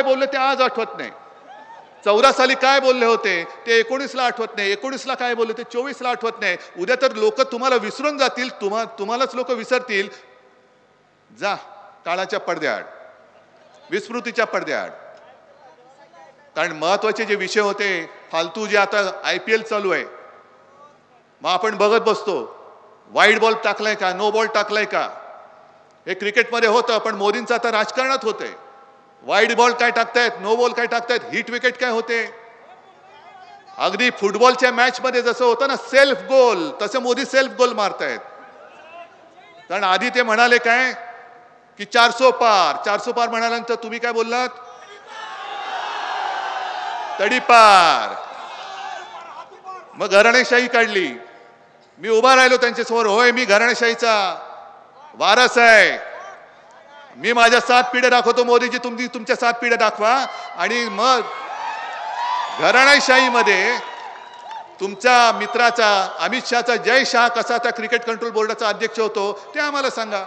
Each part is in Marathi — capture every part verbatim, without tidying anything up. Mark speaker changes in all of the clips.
Speaker 1: काय बोलले ते आज आठवत नाही. चौदा साली काय बोलले होते ते एकोणीसला आठवत नाही. एकोणीसला काय बोलले ते चोवीसला आठवत नाही. उद्या तर लोक तुम्हाला विसरून जातील. तुम्हा तुम्हालाच लोक विसरतील. जा काळाच्या पडद्याआड, विस्मृतीच्या पडद्याआड. कारण महत्वाचे जे विषय होते फालतू जे आता आय पी एल चालू आहे, मग आपण बघत बसतो वाईड बॉल टाकलाय का, नो बॉल टाकलाय का. हे क्रिकेटमध्ये होतं, पण मोदींचं आता राजकारणात होतंय. वाईड बॉल काय टाकतायत, नो बॉल काय टाकतायत, हिट विकेट काय होते. अगदी फुटबॉलच्या मॅच मध्ये जसं होतं ना सेल्फ गोल, तसं मोदी सेल्फ गोल मारतायत. कारण आधी ते म्हणाले काय की चारसो पार, चारसो पार म्हणाल्यानंतर तुम्ही काय बोललात, तडीपार. मग घराणेशाही काढली. मी उभा राहिलो त्यांच्या समोर, होय मी घराणेशाहीचा वारस आहे. मी माझ्या सात पिढ्या दाखवतो, मोदीजी तुम्ही तुमच्या सात पिढ्या दाखवा. आणि मग घराणेशाहीमध्ये तुमच्या मित्राचा अमित शहाचा जय शाह कसा त्या क्रिकेट कंट्रोल बोर्डाचा अध्यक्ष होतो ते आम्हाला सांगा.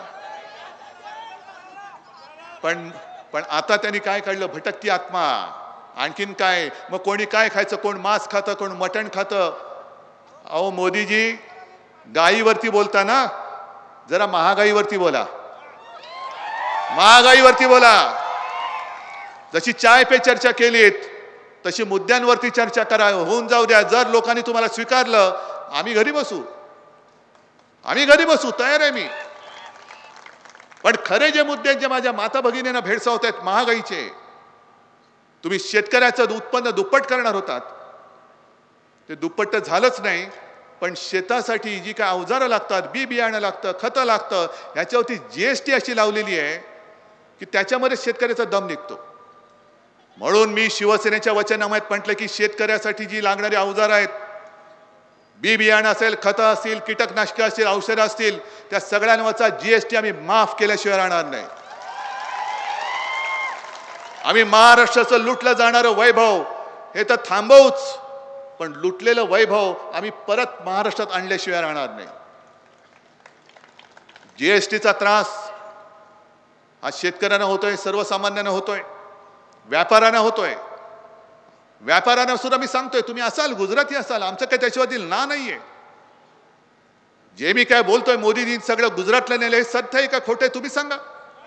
Speaker 1: पण पण आता त्यांनी काय काढलं, भटकती आत्मा. आणखीन काय, मग कोणी काय खायचं, कोण मांस खातं, कोण मटण खातं. अहो मोदीजी, गायीवरती बोलताना जरा महागाईवरती बोला, महागाईवरती बोला. जशी चाय पे चर्चा केलीत तशी मुद्द्यांवरती चर्चा करा, होऊन जाऊ द्या. जर लोकांनी तुम्हाला स्वीकारलं, आम्ही घरी बसू, आम्ही घरी बसू, तयार आहे मी. पण खरे जे मुद्दे जे माझ्या माता भगिनींना भेडसावत आहेत, महागाईचे, तुम्ही शेतकऱ्याचं उत्पन्न दुप्पट करणार होतात, ते दुप्पट झालंच नाही. पण शेतासाठी जी काय अवजारं लागतात, बी बियाणं लागतं, खतं लागतं, ह्याच्यावरती जीएसटी अशी लावलेली आहे की त्याच्यामध्ये शेतकऱ्याचा दम निघतो. म्हणून मी शिवसेनेच्या वचनामयात म्हटलं की शेतकऱ्यासाठी जी लागणारी अवजारं आहेत, बी बियाणं असेल, खतं असतील, कीटकनाशकं असतील, औषधं असतील, त्या सगळ्यांवरचा जीएसटी आम्ही माफ केल्याशिवाय राहणार नाही. आम्ही महाराष्ट्राचं लुटलं जाणारं वैभव हे तर थांबवूच, पण लुटलेलं वैभव आम्ही परत महाराष्ट्रात आणल्याशिवाय राहणार नाही. जीएसटीचा त्रास हा शेतकऱ्यांना होतोय, सर्वसामान्यांना होतोय, व्यापाऱ्यांना होतोय. व्यापाऱ्यांना सुद्धा मी सांगतोय, तुम्ही असाल गुजराती असाल, आमचं काही त्याच्यावरती ना नाहीये. जे मी काय बोलतोय मोदीजी सगळं गुजरातला नेलं, हे सत्य आहे का खोटं आहे तुम्ही सांगा.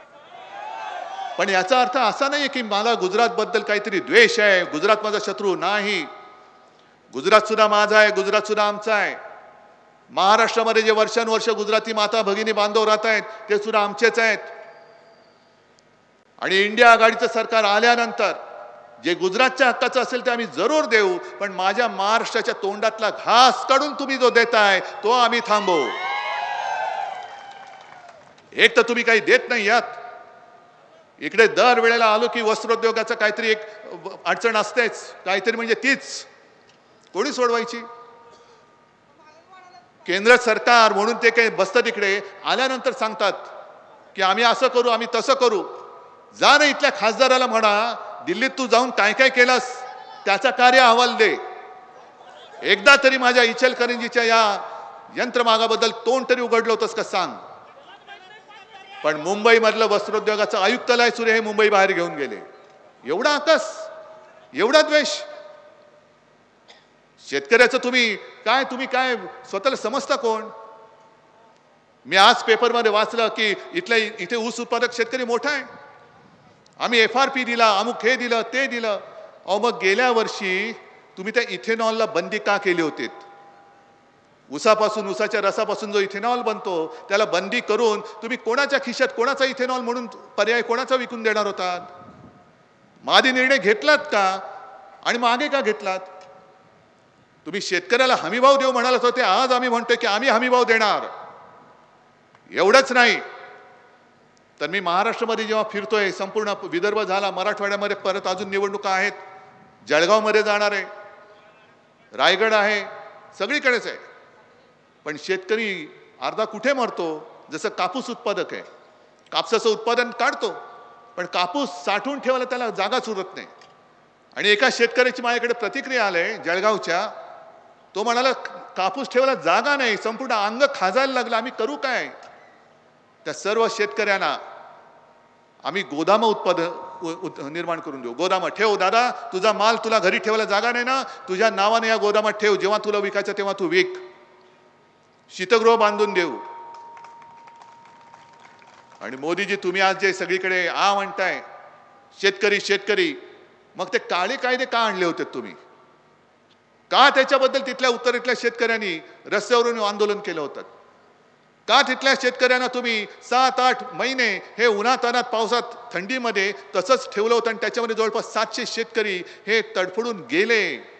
Speaker 1: पण याचा अर्थ असा नाहीये की मला गुजरात बद्दल काहीतरी द्वेष आहे, गुजरात माझा शत्रू नाही. गुजरात सुद्धा माझा आहे, गुजरात सुद्धा आमचा आहे. महाराष्ट्रामध्ये जे वर्षानुवर्ष गुजराती माता भगिनी बांधव राहत आहेत ते सुद्धा आमचेच आहेत. आणि इंडिया आघाडीचं सरकार आल्यानंतर जे गुजरातच्या हक्काचं असेल ते आम्ही जरूर देऊ, पण माझ्या महाराष्ट्राच्या तोंडातला घास काढून तुम्ही जो देताय तो आम्ही थांबवू. एक तर तुम्ही काही देत नाही यात. इकडे दर वेळेला आलो की वस्त्रोद्योगाचं काहीतरी एक अडचण असतेच, काहीतरी म्हणजे तीच कोणी सोडवायची. केंद्र सरकार म्हणून ते काही बसतं तिकडे, आल्यानंतर सांगतात की आम्ही असं करू, आम्ही तसं करू. जा ना इथल्या खासदाराला म्हणा, दिल्लीत तू जाऊन काय काय केलास त्याचा कार्य अहवाल दे. एकदा तरी माझ्या इचलकरंजीच्या या यंत्रमागाबद्दल तोंड तरी उघडलं होतंस का सांग. पण मुंबई मधलं वस्त्रोद्योगाचं आयुक्तालय सुरे हे मुंबई बाहेर घेऊन गेले. एवढा आकस, एवढा द्वेष. शेतकऱ्याचं तुम्ही काय, तुम्ही काय स्वतःला समजता कोण. मी आज पेपरमध्ये वाचलं की इथल्या इथे ऊस उत्पादक शेतकरी मोठा आहे, आम्ही एफ आर पी दिला, अमुक हे दिलं ते दिलं. अहो मग गेल्या वर्षी तुम्ही त्या इथेनॉलला बंदी का केली होती. ऊसापासून, ऊसाच्या रसापासून जो इथेनॉल बनतो त्याला बंदी करून तुम्ही कोणाच्या खिशात कोणाचा इथेनॉल म्हणून पर्याय कोणाचा विकून देणार होतात. मादी निर्णय घेतलात का आणि मागे का घेतलात. तुम्ही शेतकऱ्याला हमीभाव देऊ म्हणालात होते, आज आम्ही म्हणतोय की आम्ही हमीभाव देणार. एवढंच नाही तर मी महाराष्ट्रामध्ये जेव्हा फिरतोय, संपूर्ण विदर्भ झाला, मराठवाड्यामध्ये परत अजून निवडणुका आहेत, जळगावमध्ये जाणार आहे, रायगड आहे, सगळीकडेच आहे. पण शेतकरी अर्धा कुठे मरतो. जसं कापूस उत्पादक आहे, कापसाचं उत्पादन काढतो, पण कापूस साठवून ठेवायला त्याला जागाच उरत नाही. आणि एका शेतकऱ्याची माझ्याकडे प्रतिक्रिया आली जळगावच्या. तो म्हणाला कापूस ठेवायला जागा नाही, संपूर्ण अंग खाजायला लागलं, आम्ही करू काय. त्या सर्व शेतकऱ्यांना आम्ही गोदाम उत्पादन उ- उ- निर्माण करून देऊ. गोदामात ठेव दादा, तुझा माल तुला घरी ठेवायला जागा नाही ना, तुझ्या नावाने या गोदामात ठेव, जेव्हा तुला विकायचं तेव्हा तू विक. शीतगृह बांधून देऊ. आणि मोदीजी तुम्ही आज जे सगळीकडे आ म्हणताय शेतकरी शेतकरी, मग ते काळे कायदे का आणले होते तुम्ही? का त्याच्याबद्दल तिथल्या उत्तरेतल्या शेतकऱ्यांनी रस्त्यावरून आंदोलन केलं होतं? का तिथल्या शेतकऱ्यांना तुम्ही सात आठ महिने हे उन्हातानात पावसात थंडीमध्ये तसंच ठेवलं होतं आणि त्याच्यामध्ये जवळपास सातशे शेतकरी हे तडफडून गेले?